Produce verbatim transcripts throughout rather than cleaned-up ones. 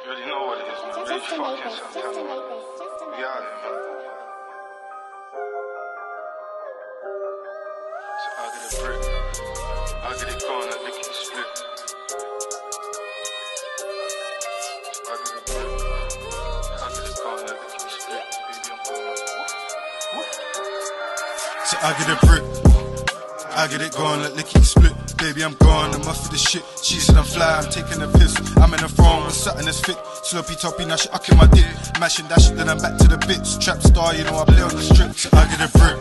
already know what it is, man. Really fucking September. We out here, man. So I get a brick. I get it gone like lickety split. So I get a brick. I get it gone like lickety split. Baby, I'm gone. So I get a brick. I get it gone like lickety split. Baby, I'm gone, I'm off for the shit. She said I'm fly, I'm taking a piss. I'm in the throne with something that's fit. Sloppy toppy, now she ucking my dick. Mashing that shit, then I'm back to the bits. Trap star, you know I play on the strip. So I get a brick.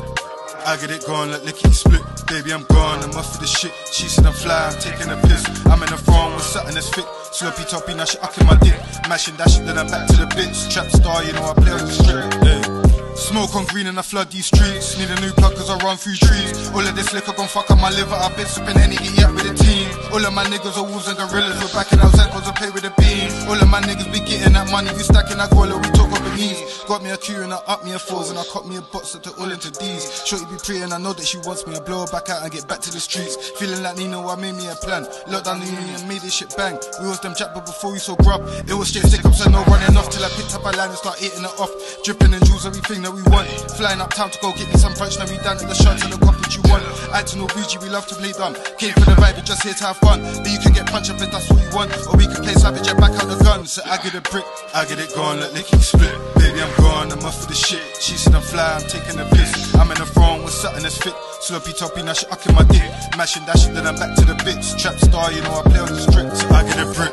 I get it gone like lickety split. Baby, I'm gone, I'm off for the shit. She said I'm fly, I'm taking a piss. I'm in the throne with something that's fit. Sloppy toppy, now she ucking my dick. Mashing that shit, then I'm back to the bits. Trap star, you know I play on the strip. Hey. Smoke on green and I flood these streets. Need a new plug cause I run through trees. All of this liquor gon' fuck up my liver. I been sipping any, get out with the team. All of my niggas are wolves and gorillas. We're backing out Zankos and play with the beam. All of my niggas be getting that money. We stacking that guala, we talk over knees. Got me a Q and I up me a fours. And I caught me a box up to all into D's. Shorty be pretty and I know that she wants me. I blow her back out and get back to the streets. Feeling like Nino, I made me a plan. Locked down the union, made this shit bang. We was them jack but before we saw grub. It was straight stick ups and no running off. Till I picked up a line and start eating it off. Dripping and jewels, everything that we want. Flying uptown to go get me some punch. Now we down at the shot to the cop what you want. Acting all bougie, we love to play dumb. Came for the vibe, we just here to have fun. But you can get punched up if that's what you want. Or we can play savage and back out the gun. So I get a brick, I get it gone like lickety split. Baby, I'm gone, I'm off for the shit. She said I'm fly, I'm taking a piss. I'm in the throne with something that's fit. Sloppy toppy, now she ucking my dick. Mashing that shit, then I'm back to the bits. Trap star, you know I play on the strip. So I get a brick.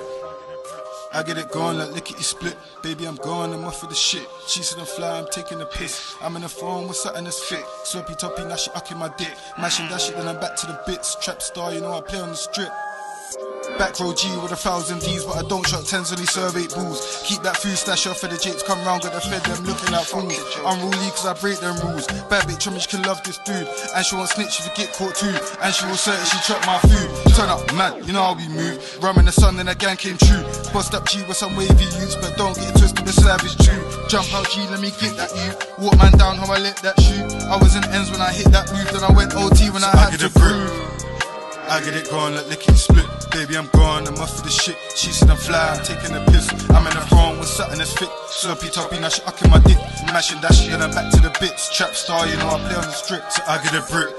I get it gone like lickety split. Baby, I'm gone, I'm off for the shit. She said I'm fly, I'm taking a piss. I'm in the phone with something that's fit. Sloppy toppy, now she ucking my dick. Mashing that shit, then I'm back to the bits. Trap star, you know I play on the strip. Back row G with a thousand D's, but I don't shot tens, only serve eight bulls. Keep that food stash off for the jakes, come round, got the fed, them looking like fools. Unruly cause I break them rules. Bad bitch, Trummish can love this dude. And she won't snitch if you get caught too. And she will certain she chop my food. Turn up mad, you know how we move. Rum in the sun, then the gang came true. Bust up G with some wavy youths, but don't get it twisted with savage too. Jump out G, let me get that you. Walk man down how I let that shoot. I was in ends when I hit that move, then I went O T when I had to prove. I get it gone like lickety split. Baby, I'm gone, I'm off for the shit. She said I'm fly, I'm taking a piss. I'm in the throne with something that's fit. Sloppy toppy, now she ucking my dick. Mashing that shit, then I'm back to the bits. Trap star, you know I play on the strip. So I get a brick.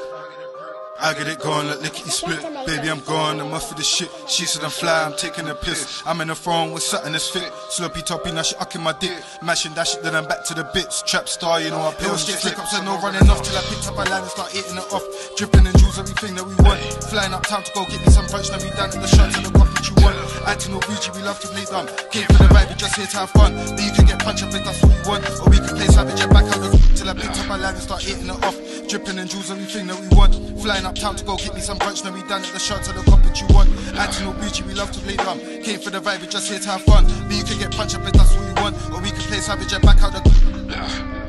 I get it gone like lickety split. Baby, I'm gone, I'm off for the shit. She said I'm fly, I'm taking a piss. I'm in the throne with something that's fit. Sloppy toppy, now she ucking my dick. Mashing that shit, then I'm back to the bits. Trap star, you know I play on the strip. Ups and no running off till I picked up my line and start eating it off. Dripping and jewels, everything that we want. Flying uptown to go get me some punch. Now we down at the shot to the cop what you want. Acting all bougie, we love to play dumb. Came for the vibe, we just here to have fun. But you can get punched up if that's what you want. Or we can play savage and back out the till I picked up my line and start eating it off. Dripping and jewels, everything that we want. Flying uptown to go get me some brunch. Now we down at the shot to the cop what you want. Acting all bougie, we love to play dumb. Came for the vibe, we just here to have fun. But you can get punched up if that's what you want. Or we can play savage and back out the